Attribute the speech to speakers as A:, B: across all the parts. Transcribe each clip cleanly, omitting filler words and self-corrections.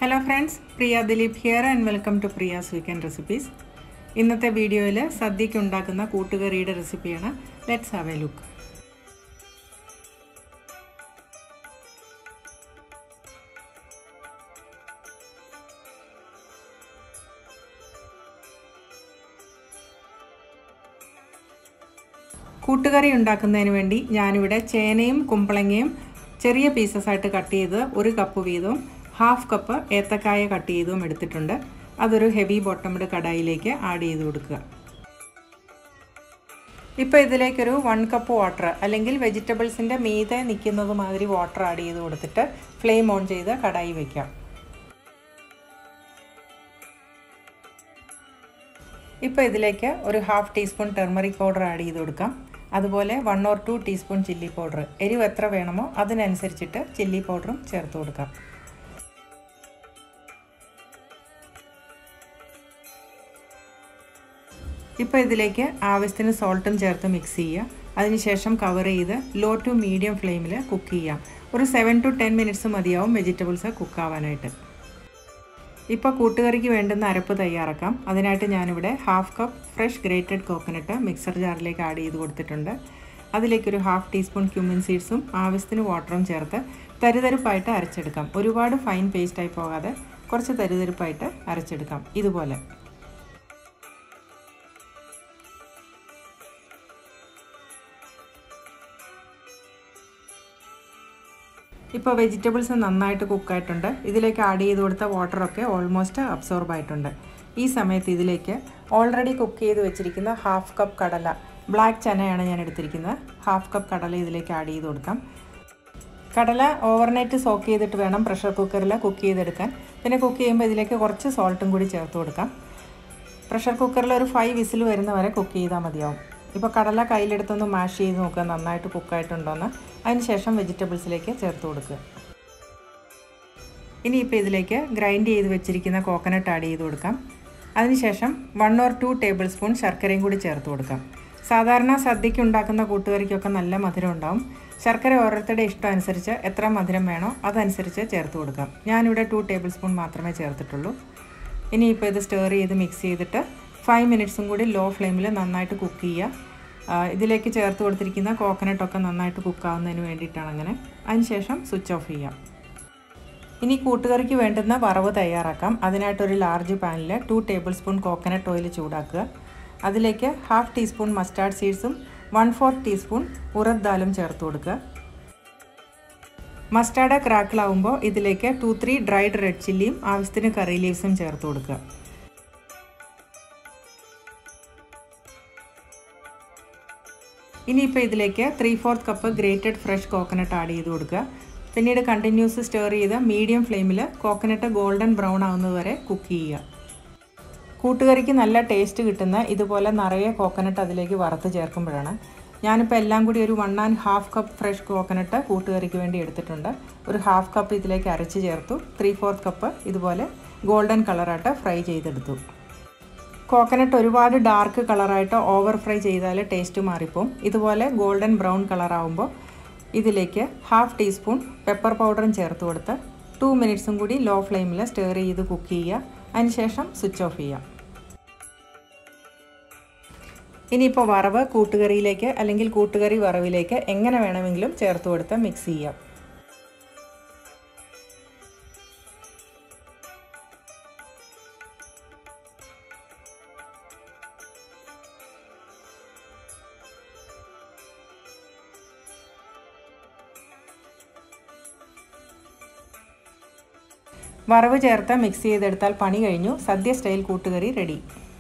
A: Hello friends, Priya Dilip here and welcome to Priyasweekend recipes. ഇന്നത്തെ വീഡിയോയിൽ സദ്യയ്ക്ക് ഉണ്ടാക്കുന്ന കൂട്ടുകറിയുടെ റെസിപ്പിയാണ്. Let's have a look. കൂട്ടുകറി ഉണ്ടാക്കുന്നതിന് വേണ്ടി ഞാനിവിടെ ചേനയും കുമ്പളങ്ങയും ചെറിയ പീസസ് ആയിട്ട് കട്ട് ചെയ്ത് 1 കപ്പ് വീതവും ഹാഫ് കപ്പ് ഏത്തക്കായ കട്ട് ചെയ്തും എടുത്തിട്ടുണ്ട്. അതൊരു ഹെവി ബോട്ടംഡ് കടായിലേക്ക് ആഡ് ചെയ്ത് കൊടുക്കുക. ഇപ്പോൾ ഇതിലേക്കൊരു 1 കപ്പ് വാട്ടർ അല്ലെങ്കിൽ വെജിറ്റബിൾസിൻ്റെ മീതെ നിൽക്കുന്നത് മാതിരി വാട്ടർ ആഡ് ചെയ്ത് കൊടുത്തിട്ട് ഫ്ലെയിം ഓൺ ചെയ്ത് കടായി വയ്ക്കാം. ഇപ്പോൾ ഇതിലേക്ക് ഒരു half teaspoon turmeric powder add ചെയ്ത് കൊടുക്കാം. അതുപോലെ 1 or 2 ടീസ്പൂൺ ചില്ലി പൗഡർ, എരിവ് എത്ര വേണമോ അതിനനുസരിച്ചിട്ട് ചില്ലി പൗഡറും ചേർത്ത് കൊടുക്കാം. ഇപ്പോൾ ഇതിലേക്ക് ആവശ്യത്തിന് സോൾട്ടും ചേർത്ത് മിക്സ് ചെയ്യുക. അതിനുശേഷം കവർ ചെയ്ത് ലോ ടു മീഡിയം ഫ്ലെയിമിൽ കുക്ക് ചെയ്യാം. ഒരു 7 to 10 മിനിറ്റ്സ് മതിയാവും വെജിറ്റബിൾസ് കുക്കാവാനായിട്ട്. ഇപ്പോൾ കൂട്ടുകറിക്ക് വേണ്ടുന്ന അരപ്പ് തയ്യാറാക്കാം. അതിനായിട്ട് ഞാനിവിടെ half cup fresh grated coconut mixer ജാറിലേക്ക് ആഡ് ചെയ്ത് കൊടുത്തിട്ടുണ്ട്. അതിലേക്കൊരു ഹാഫ് ടീസ്പൂൺ ക്യുമിൻ സീഡ്സും ആവശ്യത്തിന് വാട്ടറും ചേർത്ത് തരിതരിപ്പായിട്ട് അരച്ചെടുക്കാം. ഒരുപാട് ഫൈൻ പേസ്റ്റായി പോകാതെ കുറച്ച് തരിതരിപ്പായിട്ട് അരച്ചെടുക്കാം. ഇതുപോലെ ഇപ്പോൾ വെജിറ്റബിൾസ് നന്നായിട്ട് കുക്കായിട്ടുണ്ട്. ഇതിലേക്ക് ആഡ് ചെയ്ത് കൊടുത്ത വാട്ടറൊക്കെ ഓൾമോസ്റ്റ് അബ്സോർബ് ആയിട്ടുണ്ട്. ഈ സമയത്ത് ഇതിലേക്ക് ഓൾറെഡി കുക്ക് ചെയ്ത് വെച്ചിരിക്കുന്ന ഹാഫ് കപ്പ് കടല, ബ്ലാക്ക് ചനയാണ് ഞാൻ എടുത്തിരിക്കുന്നത്. ഹാഫ് കപ്പ് കടല ഇതിലേക്ക് ആഡ് ചെയ്ത് കൊടുക്കാം. കടല ഓവർനൈറ്റ് സോക്ക് ചെയ്തിട്ട് വേണം പ്രഷർ കുക്കറിൽ കുക്ക് ചെയ്തെടുക്കാൻ. പിന്നെ കുക്ക് ചെയ്യുമ്പോൾ ഇതിലേക്ക് കുറച്ച് സോൾട്ടും കൂടി ചേർത്ത് കൊടുക്കാം. പ്രഷർ കുക്കറിൽ ഒരു 5 വിസിൽ വരുന്ന വരെ കുക്ക് ചെയ്താൽ മതിയാവും. ഇപ്പോൾ കടല കയ്യിലെടുത്തൊന്ന് മാഷ് ചെയ്ത് നോക്കുക നന്നായിട്ട് കുക്കായിട്ടുണ്ടോയെന്ന്. അതിനുശേഷം വെജിറ്റബിൾസിലേക്ക് ചേർത്ത് കൊടുക്കുക. ഇനിയിപ്പോൾ ഇതിലേക്ക് ഗ്രൈൻഡ് ചെയ്ത് വെച്ചിരിക്കുന്ന കോക്കനട്ട് ആഡ് ചെയ്ത് കൊടുക്കാം. അതിനുശേഷം 1 or 2 ടേബിൾ സ്പൂൺ ശർക്കരയും കൂടി ചേർത്ത് കൊടുക്കാം. സാധാരണ സദ്യയ്ക്ക് ഉണ്ടാക്കുന്ന കൂട്ടുകറിക്കൊക്കെ നല്ല മധുരം ഉണ്ടാവും. ശർക്കര ഓരോരുത്തരുടെ ഇഷ്ടം അനുസരിച്ച് എത്ര മധുരം വേണോ അതനുസരിച്ച് ചേർത്ത് കൊടുക്കാം. ഞാനിവിടെ 2 ടേബിൾ സ്പൂൺ മാത്രമേ ചേർത്തിട്ടുള്ളൂ. ഇനിയിപ്പോൾ ഇത് സ്റ്റർ ചെയ്ത് മിക്സ് ചെയ്തിട്ട് 5 മിനിറ്റ്സും കൂടി ലോ ഫ്ലെയിമിൽ നന്നായിട്ട് കുക്ക് ചെയ്യുക. ഇതിലേക്ക് ചേർത്ത് കൊടുത്തിരിക്കുന്ന കോക്കനട്ടൊക്കെ നന്നായിട്ട് കുക്കാവുന്നതിന് വേണ്ടിയിട്ടാണ് അങ്ങനെ. അതിനുശേഷം സ്വിച്ച് ഓഫ് ചെയ്യാം. ഇനി കൂട്ടുകറിക്ക് വേണ്ടുന്ന വറവ് തയ്യാറാക്കാം. അതിനായിട്ടൊരു ലാർജ് പാനിൽ 2 ടേബിൾ സ്പൂൺ കോക്കനട്ട് ഓയിൽ ചൂടാക്കുക. അതിലേക്ക് ഹാഫ് ടീസ്പൂൺ മസ്റ്റാർഡ് സീഡ്സും 1/4 ടീസ്പൂൺ ഉറദ് ദാലും ചേർത്ത് കൊടുക്കുക. മസ്റ്റാർഡ് ക്രാക്കിളാവുമ്പോൾ ഇതിലേക്ക് 2-3 ഡ്രൈഡ് റെഡ് ചില്ലിയും ആവശ്യത്തിന് കറി ലീവ്സും ചേർത്ത് കൊടുക്കുക. ഇനിയിപ്പോൾ ഇതിലേക്ക് 3/4 cup grated fresh coconut add ചെയ്ത് കൊടുക്കുക. പിന്നീട് കണ്ടിന്യൂസ് സ്റ്റർ ചെയ്ത് മീഡിയം ഫ്ലെയിമിൽ കോക്കനട്ട് ഗോൾഡൻ ബ്രൗൺ ആവുന്നത് വരെ കുക്ക് ചെയ്യുക. കൂട്ടുകറിക്ക് നല്ല ടേസ്റ്റ് കിട്ടുന്ന ഇതുപോലെ നിറയെ കോക്കനട്ട് അതിലേക്ക് വറുത്ത് ചേർക്കുമ്പോഴാണ്. ഞാനിപ്പോൾ എല്ലാം കൂടി ഒരു 1.5 കപ്പ് ഫ്രഷ് കോക്കനട്ട് കൂട്ടുകറിക്ക് വേണ്ടി എടുത്തിട്ടുണ്ട്. ഒരു ഹാഫ് കപ്പ് ഇതിലേക്ക് അരച്ച് ചേർത്തു. 3/4 കപ്പ് ഇതുപോലെ ഗോൾഡൻ കളറായിട്ട് ഫ്രൈ ചെയ്തെടുത്തു. കോക്കനട്ട് ഒരുപാട് ഡാർക്ക് കളറായിട്ട് ഓവർ ഫ്രൈ ചെയ്താൽ ടേസ്റ്റ് മാറിപ്പോവും. ഇതുപോലെ ഗോൾഡൻ ബ്രൗൺ കളറാവുമ്പോൾ ഇതിലേക്ക് ഹാഫ് ടീസ്പൂൺ പെപ്പർ പൗഡറും ചേർത്ത് കൊടുത്ത് 2 മിനിറ്റ്സും കൂടി ലോ ഫ്ലെയിമിൽ സ്റ്റർ ചെയ്ത് കുക്ക് ചെയ്യുക. അതിനുശേഷം സ്വിച്ച് ഓഫ് ചെയ്യാം. ഇനിയിപ്പോൾ വറവ് കൂട്ടുകറിയിലേക്ക് അല്ലെങ്കിൽ കൂട്ടുകറി വറവിലേക്ക് എങ്ങനെ വേണമെങ്കിലും ചേർത്ത് കൊടുത്ത് മിക്സ് ചെയ്യാം. വറവ് ചേർത്ത് മിക്സ് ചെയ്തെടുത്താൽ പണി കഴിഞ്ഞു. Sadya style koottukari ready.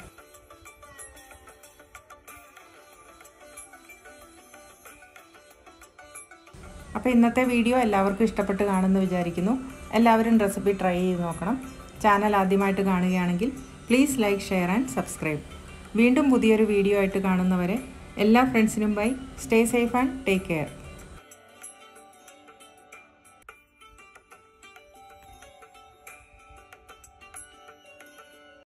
A: അപ്പോൾ ഇന്നത്തെ വീഡിയോ എല്ലാവർക്കും ഇഷ്ടപ്പെട്ട് കാണുമെന്ന് വിചാരിക്കുന്നു. എല്ലാവരും റെസിപ്പി ട്രൈ ചെയ്ത് നോക്കണം. ചാനൽ ആദ്യമായിട്ട് കാണുകയാണെങ്കിൽ please like, share and subscribe. വീണ്ടും പുതിയൊരു വീഡിയോ ആയിട്ട് കാണുന്നവരെ എല്ലാ ഫ്രണ്ട്സിനും bye. Stay safe and take care.